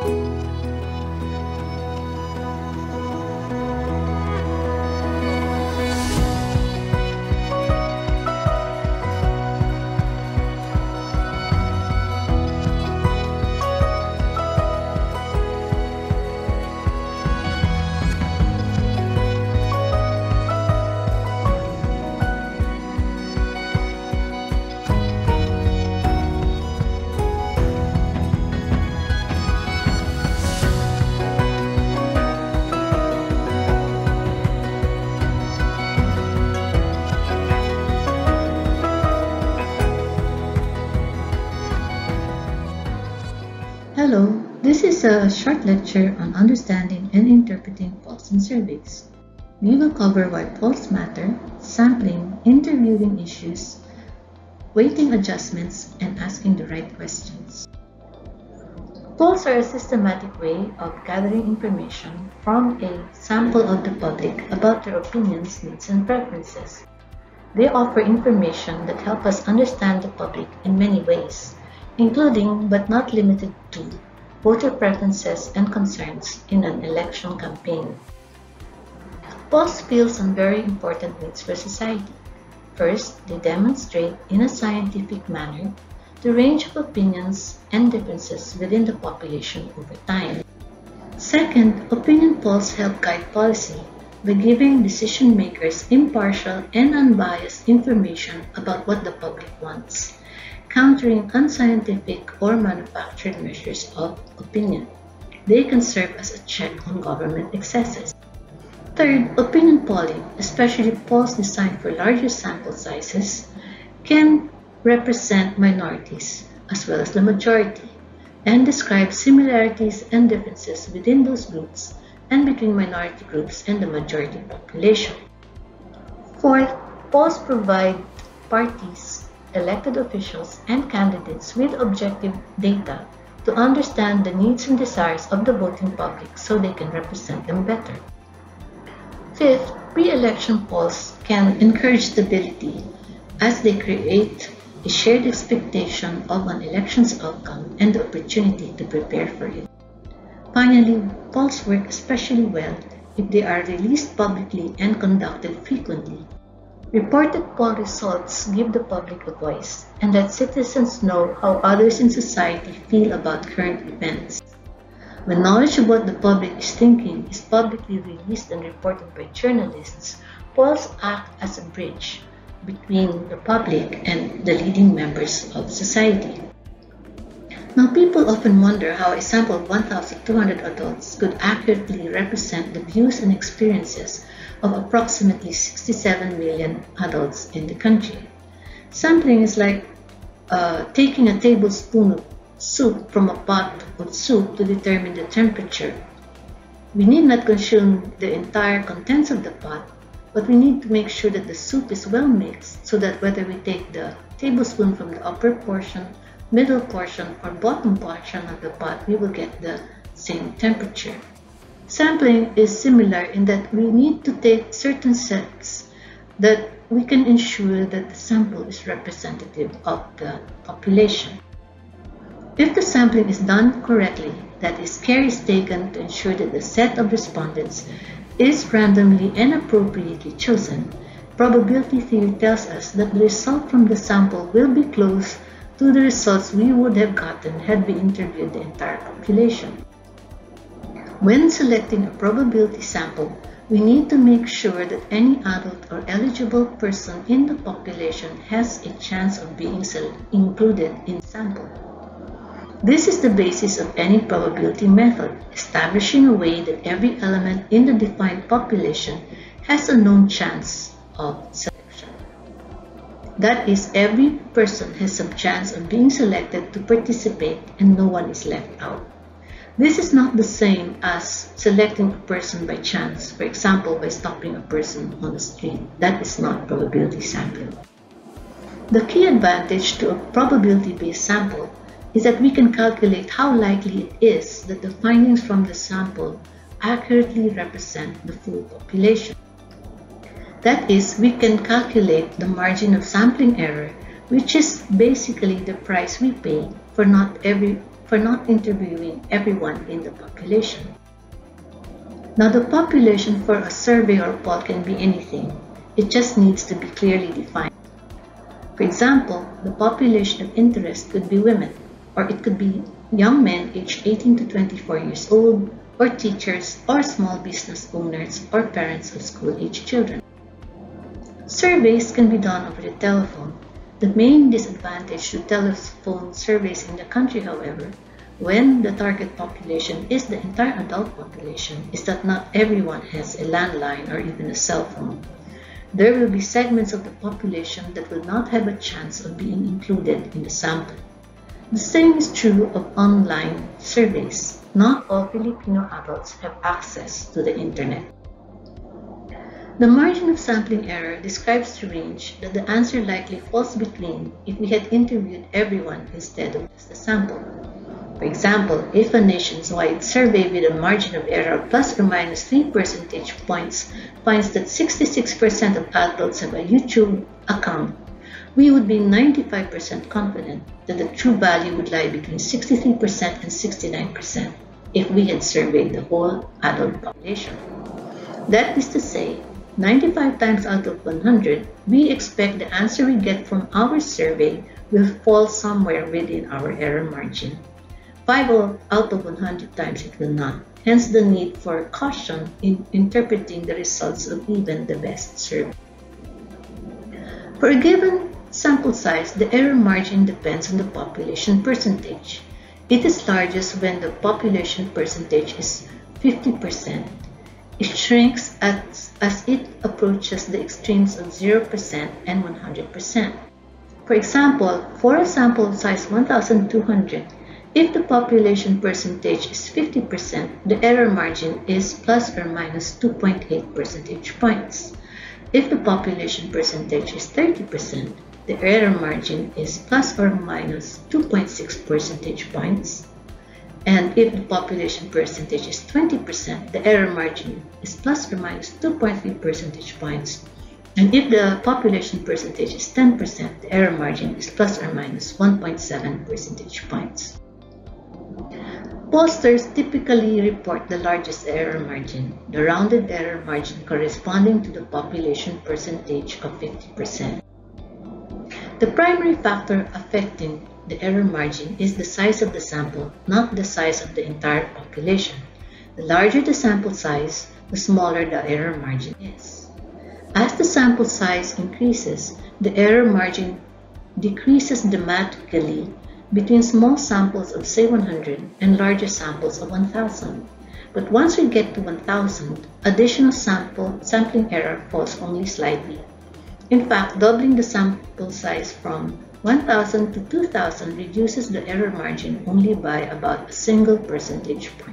Hello, this is a short lecture on understanding and interpreting polls and surveys. We will cover why polls matter, sampling, interviewing issues, weighting adjustments, and asking the right questions. Polls are a systematic way of gathering information from a sample of the public about their opinions, needs, and preferences. They offer information that help us understand the public in many ways, including but not limited to voter preferences and concerns in an election campaign. Polls fill some very important needs for society. First, they demonstrate in a scientific manner the range of opinions and differences within the population over time. Second, opinion polls help guide policy by giving decision makers impartial and unbiased information about what the public wants, countering unscientific or manufactured measures of opinion. They can serve as a check on government excesses. Third, opinion polling, especially polls designed for larger sample sizes, can represent minorities as well as the majority and describe similarities and differences within those groups and between minority groups and the majority population. Fourth, polls provide parties, elected officials, and candidates with objective data to understand the needs and desires of the voting public so they can represent them better. Fifth, pre-election polls can encourage stability as they create a shared expectation of an election's outcome and the opportunity to prepare for it. Finally, polls work especially well if they are released publicly and conducted frequently. Reported poll results give the public a voice and let citizens know how others in society feel about current events. When knowledge of what the public is thinking is publicly released and reported by journalists, polls act as a bridge between the public and the leading members of society. Now, people often wonder how a sample of 1,200 adults could accurately represent the views and experiences of approximately 67 million adults in the country. Sampling is like taking a tablespoon of soup from a pot of soup to determine the temperature. We need not consume the entire contents of the pot, but we need to make sure that the soup is well mixed so that whether we take the tablespoon from the upper portion, middle portion, or bottom portion of the pot, we will get the same temperature. Sampling is similar in that we need to take certain steps that we can ensure that the sample is representative of the population. If the sampling is done correctly, that is, care is taken to ensure that the set of respondents is randomly and appropriately chosen, probability theory tells us that the result from the sample will be close to the results we would have gotten had we interviewed the entire population. When selecting a probability sample, we need to make sure that any adult or eligible person in the population has a chance of being included in the sample. This is the basis of any probability method, establishing a way that every element in the defined population has a known chance of selection. That is, every person has some chance of being selected to participate and no one is left out. This is not the same as selecting a person by chance, for example, by stopping a person on the street. That is not probability sampling. The key advantage to a probability-based sample is that we can calculate how likely it is that the findings from the sample accurately represent the full population. That is, we can calculate the margin of sampling error, which is basically the price we pay for not every for not interviewing everyone in the population. Now, the population for a survey or poll can be anything. It just needs to be clearly defined. For example, the population of interest could be women, or it could be young men aged 18 to 24 years old, or teachers, or small business owners, or parents of school-aged children. Surveys can be done over the telephone. The main disadvantage to telephone surveys in the country, however, when the target population is the entire adult population, is that not everyone has a landline or even a cell phone. There will be segments of the population that will not have a chance of being included in the sample. The same is true of online surveys. Not all Filipino adults have access to the internet. The margin of sampling error describes the range that the answer likely falls between if we had interviewed everyone instead of just a sample. For example, if a nationwide survey with a margin of error of plus or minus 3 percentage points finds that 66% of adults have a YouTube account, we would be 95% confident that the true value would lie between 63% and 69% if we had surveyed the whole adult population. That is to say, 95 times out of 100, we expect the answer we get from our survey will fall somewhere within our error margin. 5 out of 100 times it will not, hence the need for caution in interpreting the results of even the best survey. For a given sample size, the error margin depends on the population percentage. It is largest when the population percentage is 50%. It shrinks as it approaches the extremes of 0% and 100%. For example, for a sample size 1,200, if the population percentage is 50%, the error margin is plus or minus 2.8 percentage points. If the population percentage is 30%, the error margin is plus or minus 2.6 percentage points. And if the population percentage is 20%, the error margin is plus or minus 2.3 percentage points. And if the population percentage is 10%, the error margin is plus or minus 1.7 percentage points. Pollsters typically report the largest error margin, the rounded error margin corresponding to the population percentage of 50%. The primary factor affecting the error margin is the size of the sample, not the size of the entire population. The larger the sample size, the smaller the error margin is. As the sample size increases, the error margin decreases dramatically between small samples of say 100 and larger samples of 1,000. But once we get to 1,000, additional sampling error falls only slightly. In fact, doubling the sample size from 1,000 to 2,000 reduces the error margin only by about a single percentage point.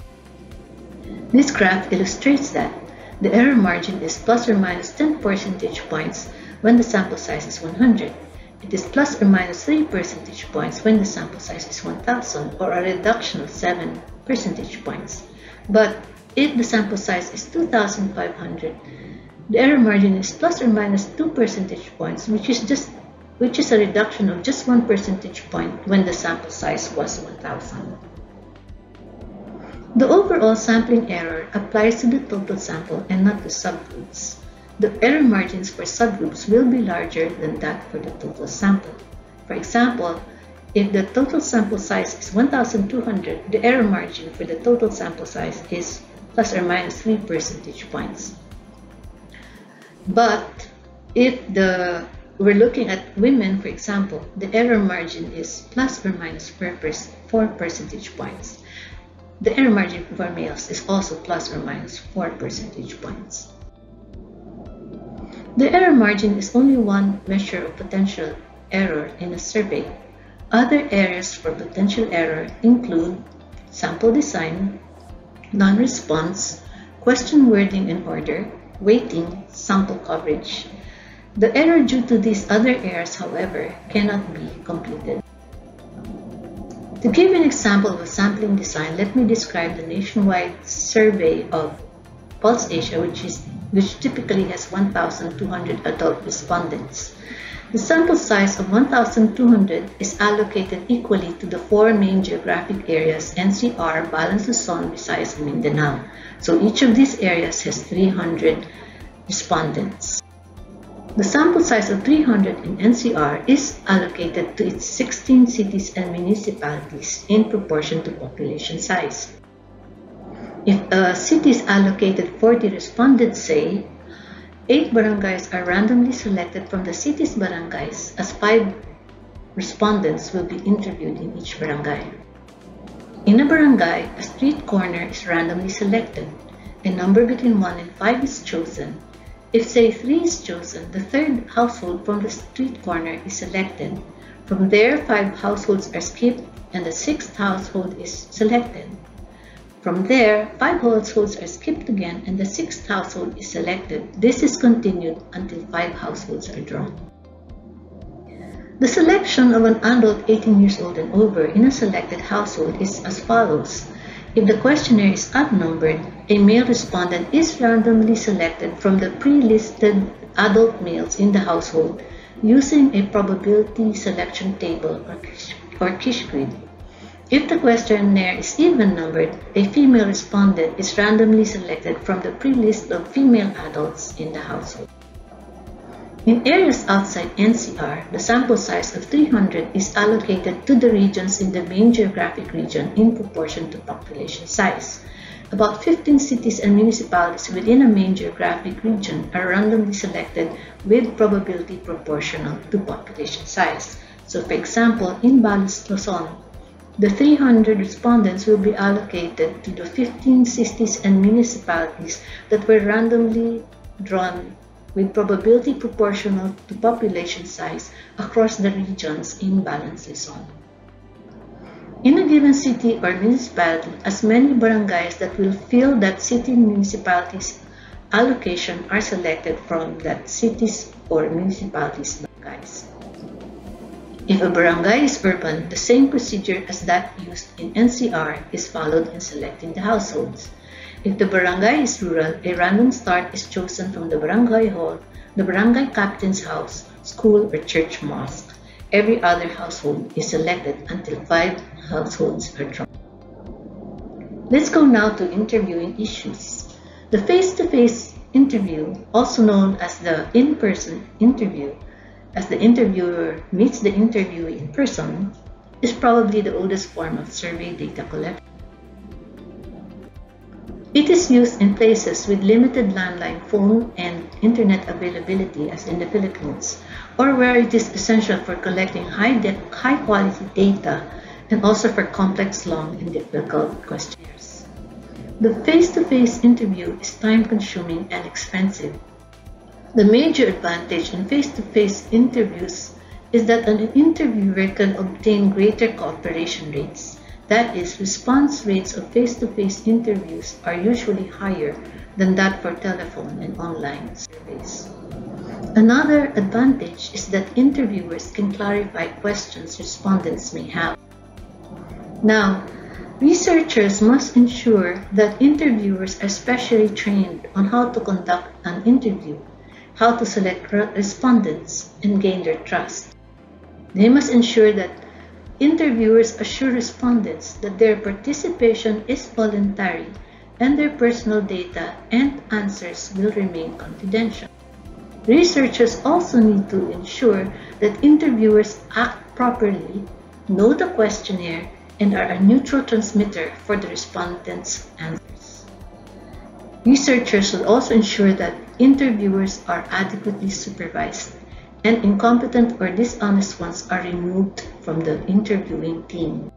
This graph illustrates that the error margin is plus or minus 10 percentage points when the sample size is 100. It is plus or minus 3 percentage points when the sample size is 1,000, or a reduction of 7 percentage points. But if the sample size is 2,500, the error margin is plus or minus 2 percentage points, which is a reduction of just 1 percentage point when the sample size was 1,000. The overall sampling error applies to the total sample and not to subgroups. The error margins for subgroups will be larger than that for the total sample. For example, if the total sample size is 1,200, the error margin for the total sample size is plus or minus 3 percentage points. But if we're looking at women, for example, the error margin is plus or minus 4 percentage points. The error margin for males is also plus or minus 4 percentage points. The error margin is only one measure of potential error in a survey. Other areas for potential error include sample design, non-response, question wording and order, weighting, sample coverage. The error due to these other errors, however, cannot be computed. To give an example of a sampling design, let me describe the nationwide survey of Pulse Asia, which typically has 1,200 adult respondents. The sample size of 1,200 is allocated equally to the 4 main geographic areas: NCR, Balas, Luzon, Visayas, and Mindanao. So each of these areas has 300 respondents. The sample size of 300 in NCR is allocated to its 16 cities and municipalities in proportion to population size. If a city is allocated 40 respondents, say, 8 barangays are randomly selected from the city's barangays, as 5 respondents will be interviewed in each barangay. In a barangay, a street corner is randomly selected. A number between 1 and 5 is chosen. If, say, 3 is chosen, the 3rd household from the street corner is selected. From there, 5 households are skipped and the 6th household is selected. From there, 5 households are skipped again and the 6th household is selected. This is continued until 5 households are drawn. The selection of an adult 18 years old and over in a selected household is as follows. If the questionnaire is outnumbered, a male respondent is randomly selected from the pre-listed adult males in the household using a probability selection table or Kish grid. If the questionnaire is even-numbered, a female respondent is randomly selected from the pre-list of female adults in the household. In areas outside NCR, the sample size of 300 is allocated to the regions in the main geographic region in proportion to population size. About 15 cities and municipalities within a main geographic region are randomly selected with probability proportional to population size. So, for example, in Balas, Luzon, the 300 respondents will be allocated to the 15 cities and municipalities that were randomly drawn with probability proportional to population size across the regions in Balas, Luzon. In a given city or municipality, as many barangays that will fill that city and municipality's allocation are selected from that city's or municipality's barangays. If a barangay is urban, the same procedure as that used in NCR is followed in selecting the households. If the barangay is rural, a random start is chosen from the barangay hall, the barangay captain's house, school, or church mosque. Every other household is selected until 5 households are drawn. Let's go now to interviewing issues. The face-to-face interview, also known as the in-person interview, as the interviewer meets the interviewee in person, is probably the oldest form of survey data collection. It is used in places with limited landline phone and internet availability, as in the Philippines, or where it is essential for collecting high-quality data and also for complex, long, and difficult questionnaires. The face-to-face interview is time-consuming and expensive. The major advantage in face-to-face interviews is that an interviewer can obtain greater cooperation rates. That is, response rates of face-to-face interviews are usually higher than that for telephone and online surveys. Another advantage is that interviewers can clarify questions respondents may have. Now, researchers must ensure that interviewers are specially trained on how to conduct an interview, how to select respondents, and gain their trust. They must ensure that interviewers assure respondents that their participation is voluntary and their personal data and answers will remain confidential. Researchers also need to ensure that interviewers act properly, know the questionnaire, and are a neutral transmitter for the respondents' answers. Researchers should also ensure that interviewers are adequately supervised and incompetent or dishonest ones are removed from the interviewing team.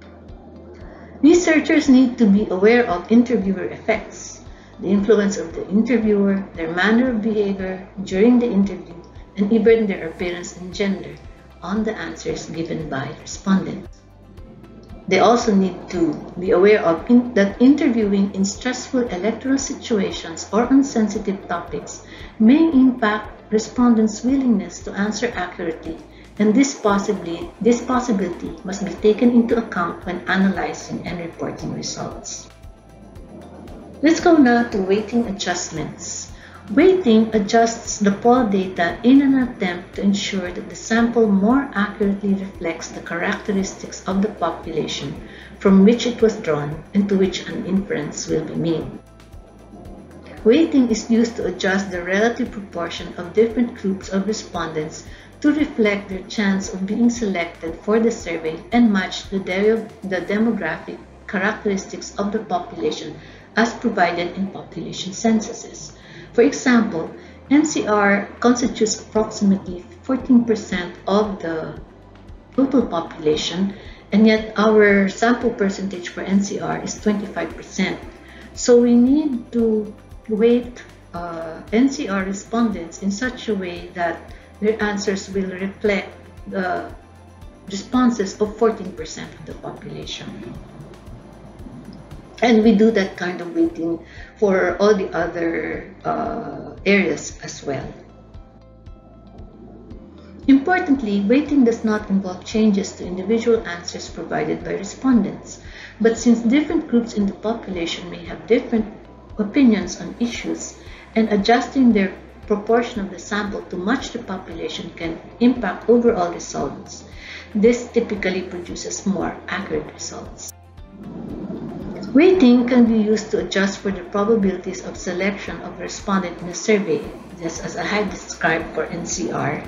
Researchers need to be aware of interviewer effects, the influence of the interviewer, their manner of behavior during the interview, and even their appearance and gender on the answers given by respondents. They also need to be aware of that interviewing in stressful electoral situations or on sensitive topics may impact respondents' willingness to answer accurately, and this possibility must be taken into account when analyzing and reporting results. Let's go now to weighting adjustments. Weighting adjusts the poll data in an attempt to ensure that the sample more accurately reflects the characteristics of the population from which it was drawn and to which an inference will be made. Weighting is used to adjust the relative proportion of different groups of respondents to reflect their chance of being selected for the survey and match the demographic characteristics of the population as provided in population censuses. For example, NCR constitutes approximately 14% of the total population, and yet our sample percentage for NCR is 25%. So we need to weight NCR respondents in such a way that their answers will reflect the responses of 14% of the population. And we do that kind of weighting for all the other areas as well. Importantly, weighting does not involve changes to individual answers provided by respondents. But since different groups in the population may have different opinions on issues, and adjusting their proportion of the sample to match the population can impact overall results, this typically produces more accurate results. Weighting can be used to adjust for the probabilities of selection of a respondent in a survey, just as I had described for NCR.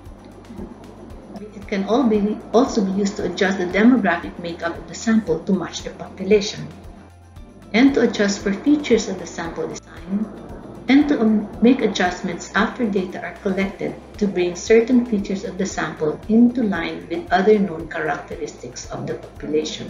It can also be used to adjust the demographic makeup of the sample to match the population, and to adjust for features of the sample design, and to make adjustments after data are collected to bring certain features of the sample into line with other known characteristics of the population.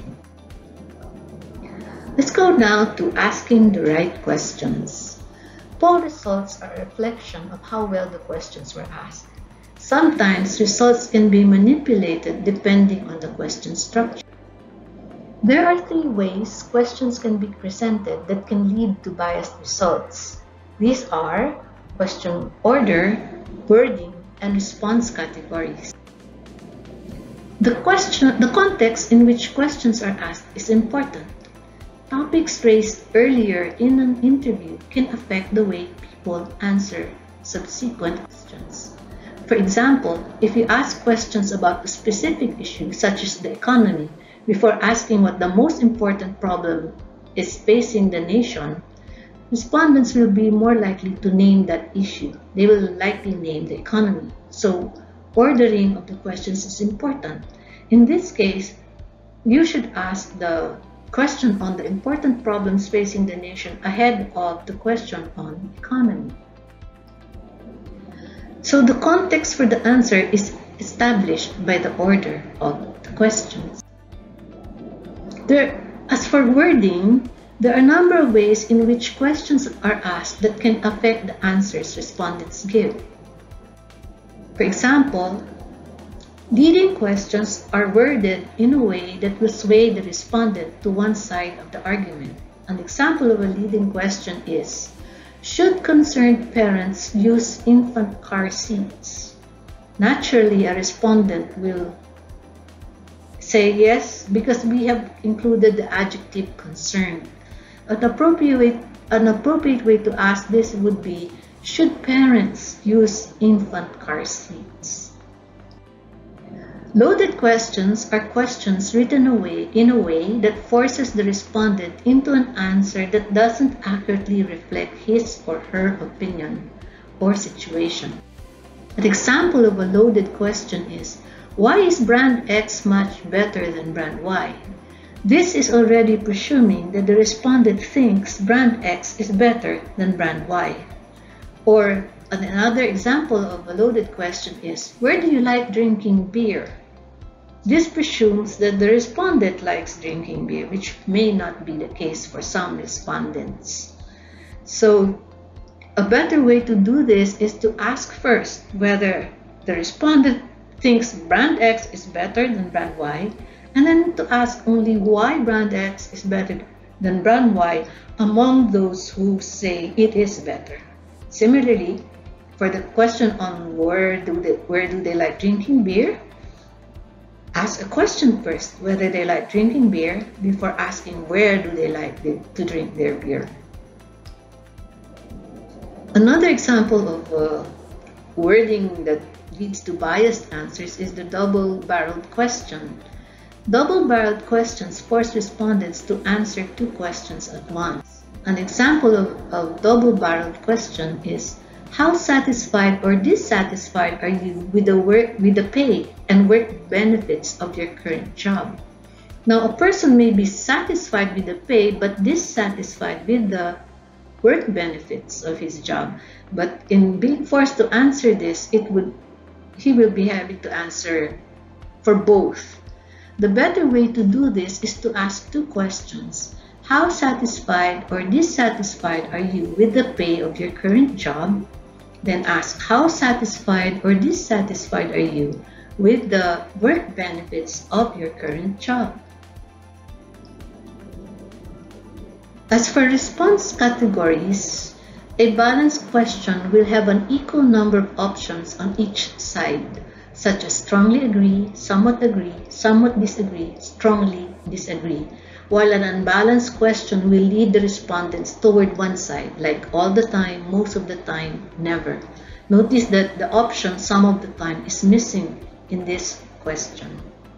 Let's go now to asking the right questions. Poll results are a reflection of how well the questions were asked. Sometimes results can be manipulated depending on the question structure. There are 3 ways questions can be presented that can lead to biased results. These are question order, wording, and response categories. The context in which questions are asked is important. Topics raised earlier in an interview can affect the way people answer subsequent questions. For example, if you ask questions about a specific issue, such as the economy, before asking what the most important problem is facing the nation, respondents will be more likely to name that issue. They will likely name the economy. So, ordering of the questions is important. In this case, you should ask the question on the important problems facing the nation ahead of the question on economy. So the context for the answer is established by the order of the questions. As for wording, there are a number of ways in which questions are asked that can affect the answers respondents give. For example, leading questions are worded in a way that will sway the respondent to one side of the argument. An example of a leading question is, should concerned parents use infant car seats? Naturally, a respondent will say yes because we have included the adjective concerned. An appropriate way to ask this would be, should parents use infant car seats? Loaded questions are questions written in a way that forces the respondent into an answer that doesn't accurately reflect his or her opinion or situation. An example of a loaded question is, why is brand X much better than brand Y? This is already presuming that the respondent thinks brand X is better than brand Y. Or another example of a loaded question is, where do you like drinking beer? This presumes that the respondent likes drinking beer, which may not be the case for some respondents. So, a better way to do this is to ask first whether the respondent thinks brand X is better than brand Y, and then to ask only why brand X is better than brand Y among those who say it is better. Similarly, for the question on where do they like drinking beer, ask a question first whether they like drinking beer before asking where do they like to drink their beer. Another example of wording that leads to biased answers is the double-barreled question. Double-barreled questions force respondents to answer two questions at once. An example of double-barreled question is, how satisfied or dissatisfied are you with the pay and work benefits of your current job? Now, a person may be satisfied with the pay but dissatisfied with the work benefits of his job. But in being forced to answer this, he will be having to answer for both. The better way to do this is to ask two questions. How satisfied or dissatisfied are you with the pay of your current job? Then ask, how satisfied or dissatisfied are you with the work benefits of your current job? As for response categories, a balanced question will have an equal number of options on each side, such as strongly agree, somewhat disagree, strongly disagree, while an unbalanced question will lead the respondents toward one side, like all the time, most of the time, never. Notice that the option some of the time is missing in this question.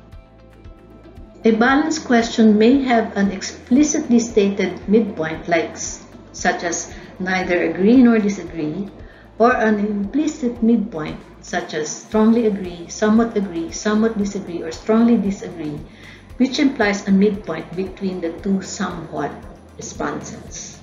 A balanced question may have an explicitly stated midpoint, such as neither agree nor disagree, or an implicit midpoint, such as strongly agree, somewhat disagree, or strongly disagree, which implies a midpoint between the two somewhat responses.